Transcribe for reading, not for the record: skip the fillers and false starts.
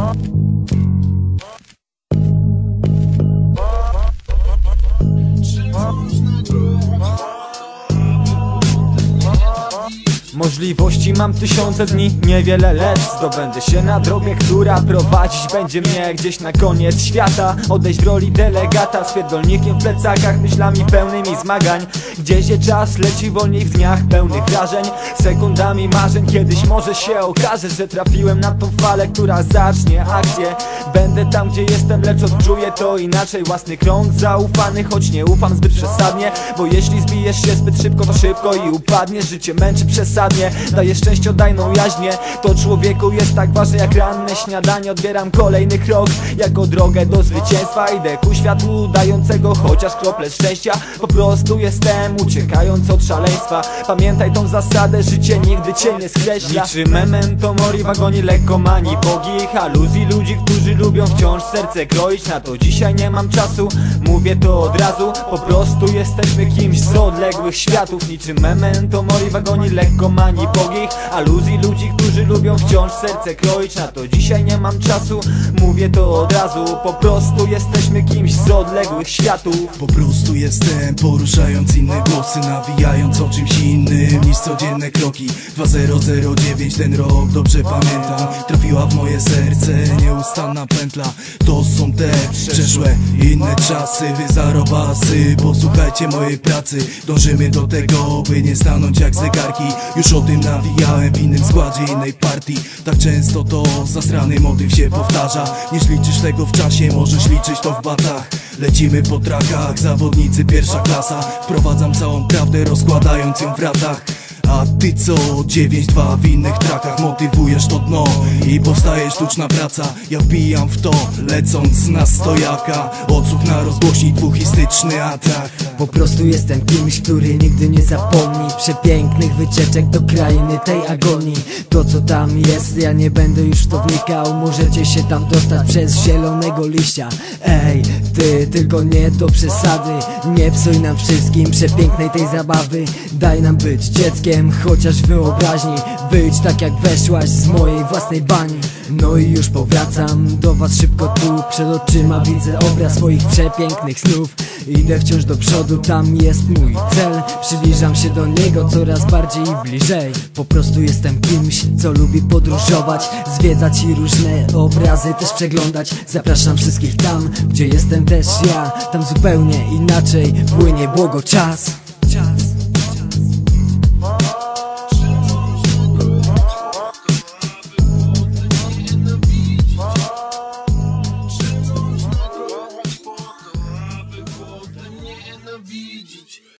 Możliwości mam tysiące dni, niewiele lecz zdobędę się na drogę, która prowadzić będzie mnie gdzieś na koniec świata. Odejść w roli delegata z pierdolnikiem w plecakach, myślami pełnymi zmagań. Gdzieś czas leci wolniej w dniach pełnych wrażeń, sekundami marzeń. Kiedyś może się okaże, że trafiłem na tą falę, która zacznie akcję. Będę tam, gdzie jestem, lecz odczuję to inaczej. Własny krąg zaufany, choć nie ufam zbyt przesadnie, bo jeśli zbijesz się zbyt szybko, to szybko i upadniesz. Życie męczy przesadnie, daje szczęściodajną jaźnię. To człowieku jest tak ważne jak ranne śniadanie. Odbieram kolejny krok jako drogę do zwycięstwa. Idę ku światłu dającego chociaż kroplę szczęścia. Po prostu jestem, uciekając od szaleństwa. Pamiętaj tą zasadę, życie nigdy cię nie skreśla. Liczy memento mori, wagoni lekkomani, bogich aluzji, ludzi, którzy lubią wciąż serce kroić. Na to dzisiaj nie mam czasu, mówię to od razu. Po prostu jesteśmy kimś z odległych światów. Niczym memento mori, wagoni lekkomani, bogich aluzji, ludzi, którzy lubią wciąż serce kroić. Na to dzisiaj nie mam czasu, mówię to od razu. Po prostu jesteśmy kimś z odległych światów. Po prostu jestem, poruszając inne głosy, nawijając o czymś innym niż codzienne kroki. 2009, ten rok dobrze pamiętam. Trafiła w moje serce nieustanna pętla. To są te przeszłe inne czasy. Wy zarobasy, posłuchajcie mojej pracy. Dążymy do tego, by nie stanąć jak zegarki. Już o tym nawijałem w innym składzie, innej partii. Tak często to zasrany motyw się powtarza. Nie liczysz tego w czasie, możesz liczyć to w batach. Lecimy po trakach, zawodnicy pierwsza klasa. Wprowadzam całą prawdę, rozkładając ją w ratach. A ty co? 9-2 w innych trakach. Motywujesz to dno i powstaje sztuczna praca. Ja wbijam w to, lecąc na stojaka. Odsłuch na rozgłośni, dwuchistyczny atak. Po prostu jestem kimś, który nigdy nie zapomni przepięknych wycieczek do krainy tej agonii. To co tam jest, ja nie będę już w to wnikał. Możecie się tam dostać przez zielonego liścia. Ej, ty, tylko nie do przesady. Nie psuj nam wszystkim przepięknej tej zabawy. Daj nam być dzieckiem, chociaż w wyobraźni. Być tak jak weszłaś z mojej własnej bani. No i już powracam do was szybko tu. Przed oczyma widzę obraz swoich przepięknych snów. Idę wciąż do przodu, tam jest mój cel. Przybliżam się do niego coraz bardziej i bliżej. Po prostu jestem kimś, co lubi podróżować, zwiedzać i różne obrazy też przeglądać. Zapraszam wszystkich tam, gdzie jestem też ja. Tam zupełnie inaczej płynie błogo czas.